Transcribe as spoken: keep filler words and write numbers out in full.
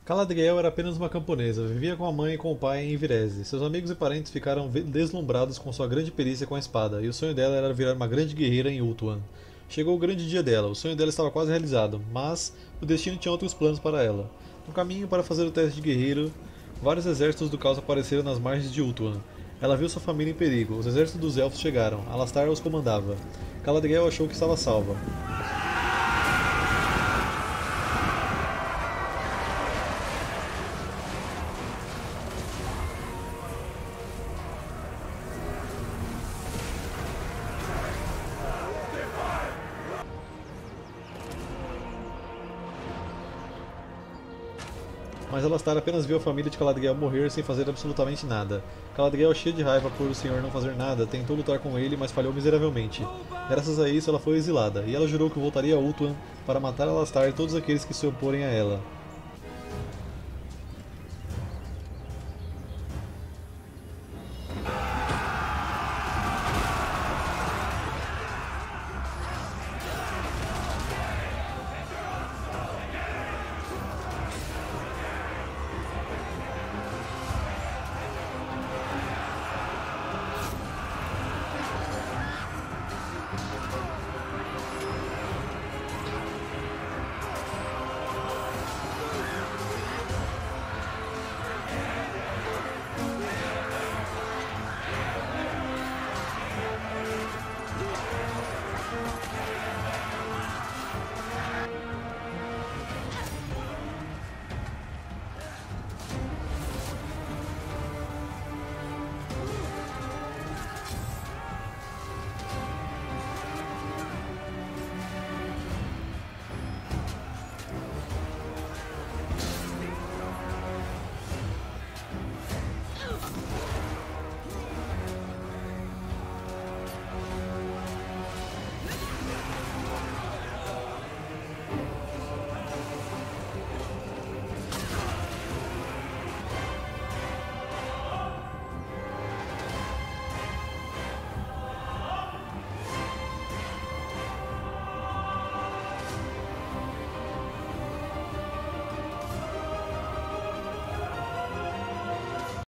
Galadriel era apenas uma camponesa, vivia com a mãe e com o pai em Virese. Seus amigos e parentes ficaram ve- deslumbrados com sua grande perícia com a espada, e o sonho dela era virar uma grande guerreira em Ultuan. Chegou o grande dia dela, o sonho dela estava quase realizado, mas o destino tinha outros planos para ela. No caminho para fazer o teste de guerreiro, vários exércitos do caos apareceram nas margens de Ultuan. Ela viu sua família em perigo, os exércitos dos elfos chegaram, Alastar os comandava. Galadriel achou que estava salva. Mas Alastar apenas viu a família de Galadriel morrer sem fazer absolutamente nada. Galadriel, cheia de raiva por o senhor não fazer nada, tentou lutar com ele, mas falhou miseravelmente. Graças a isso, ela foi exilada, e ela jurou que voltaria a Ultuan para matar Alastar e todos aqueles que se oporem a ela.